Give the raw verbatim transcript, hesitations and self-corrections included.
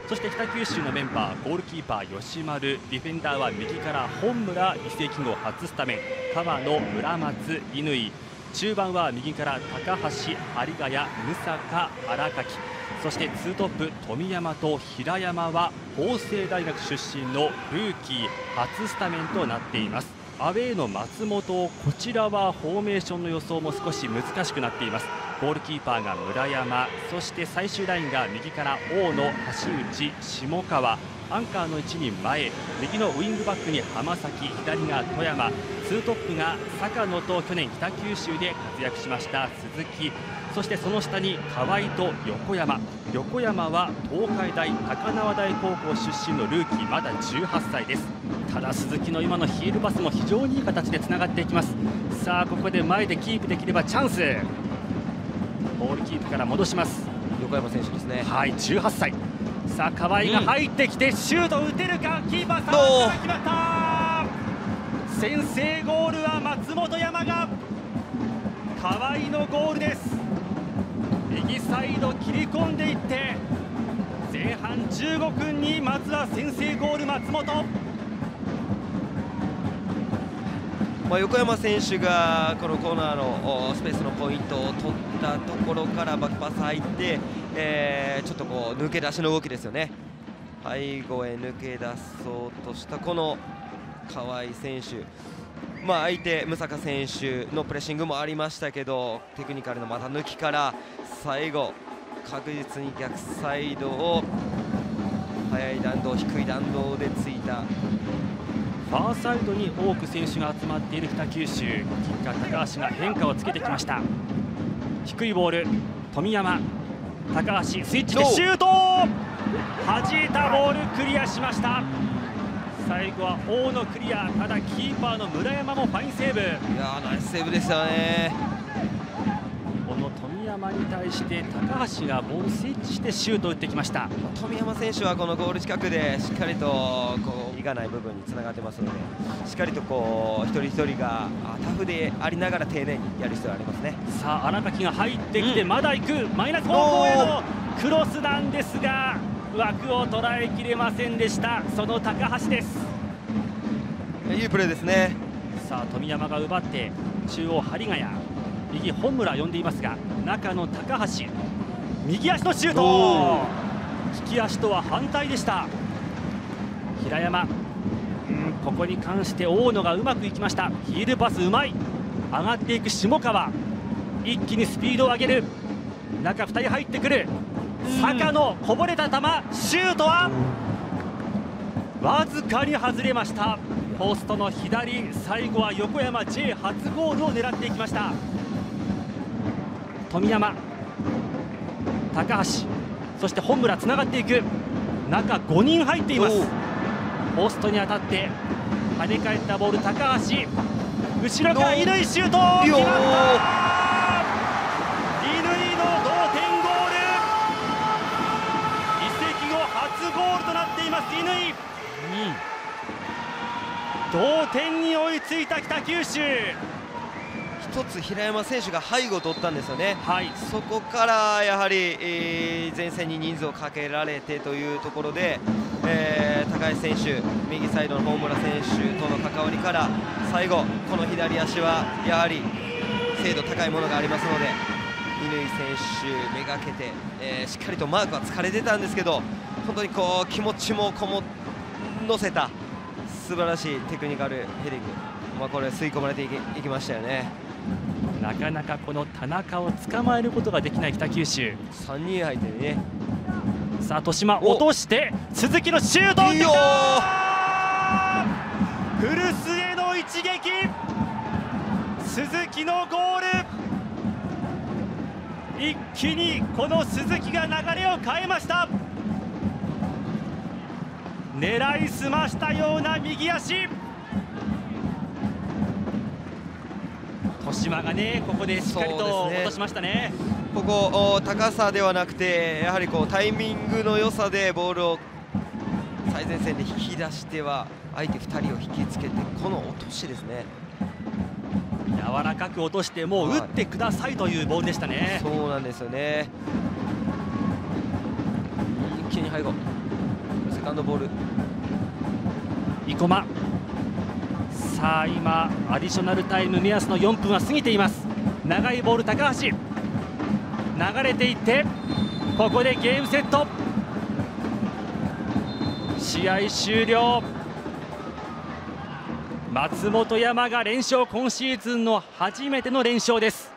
そして北九州のメンバー、ゴールキーパー吉丸、ディフェンダーは右から本村、移籍後初スタメン、川野、村松、乾、中盤は右から高橋、有ヶ谷、六坂、荒垣、そしてツートップ富山と平山は法政大学出身のルーキー初スタメンとなっています。アウェーの松本、こちらはフォーメーションの予想も少し難しくなっています。ゴールキーパーが村山、そして最終ラインが右から大野、橋内、下川、アンカーの位置に前、右のウイングバックに浜崎、左が富山、ツートップが坂野と去年北九州で活躍しました鈴木、そしてその下に河合と横山。横山は東海大高輪台高校出身のルーキー、まだじゅうはっさいです。ただ鈴木の今のヒールパスも非常にいい形でつながっていきます。さあここで前でキープできればチャンス。ボールキープから戻します。 横山選手ですね。 はい、じゅうはっさい。さあ河合が入ってきてシュート打てるか、キーパーさんが決まった。先制ゴールは松本山雅。河合のゴールです。右サイド切り込んでいって前半じゅうごふんにまずは先制ゴール松本。 まあ、横山選手がこのコーナーのスペースのポイントを取ったところからバックパス入って、えー、ちょっとこう抜け出しの動きですよね。背後へ抜け出そうとしたこの河合選手、まあ、相手六坂選手のプレッシングもありましたけど、テクニカルの股抜きから最後確実に逆サイドを速い弾道、低い弾道でついた。 ファーサイドに多く選手が集まっている北九州、キッカー高橋が変化をつけてきました。低いボール、富山、高橋スイッチでシュート、弾いたボールクリアしました。最後は大野クリア、ただキーパーの村山もファインセーブ。いやーナイスセーブですよね。 この富山に対して高橋がボールスイッチしてシュートを打ってきました。 富山選手はこのゴール近くでしっかりとこういがない部分につながってますので、しっかりとこう一人一人がタフでありながら丁寧にやる必要がありますね。 さあ荒垣が入ってきて、まだ行く、マイナス方向へのクロスなんですが枠を捉えきれませんでした。その高橋です。 いいプレーですね。 さあ富山が奪って中央有ヶ谷、右本村呼んでいますが中の高橋、右足のシュート、利き足とは反対でした。平山、うん、ここに関して大野がうまくいきました。ヒールパスうまい。上がっていく下川、一気にスピードを上げる。中ふたり入ってくる。坂のこぼれた球、シュートはわずかに外れました。ポストの左、最後は横山 J 初ゴールを狙っていきました。富山、高橋、そして本村つながっていく。中ごにん入っています。ポストに当たって跳ね返ったボール、高橋後ろから乾シュート、決まった。乾の同点ゴール、移籍後初ゴールとなっています乾、うん、同点に追いついた北九州。 一つ平山選手が背後を取ったんですよね。 はい、 そこからやはり、えー、前線に人数をかけられてというところで、えー、高橋選手、右サイドの大村選手との関わりから最後この左足はやはり精度高いものがありますので、乾選手めがけて、えー、しっかりとマークは疲れてたんですけど、本当にこう気持ちもこも乗せた素晴らしいテクニカルヘディング、まあ、これ吸い込まれていき、いきましたよね。 なかなかこの田中を捕まえることができない北九州。 さんにん入ってね。 さあ豊島落として鈴木のシュートを打ってきた。古巣への一撃、鈴木のゴール、一気にこの鈴木が流れを変えました。狙いすましたような右足、豊島がねここでしっかりと落としましたね。 ここ高さではなくてやはりこうタイミングの良さでボールを最前線で引き出しては相手ふたりを引きつけて、この落としですね。 柔らかく落としてもう打ってくださいというボールでしたね。 そうなんですよね。一気に背後カンドボール。 生駒、さあ今アディショナルタイム目安のよんぷんは過ぎています。長いボール高橋、流れていってここでゲームセット、試合終了。松本山が連勝、今シーズンの初めての連勝です。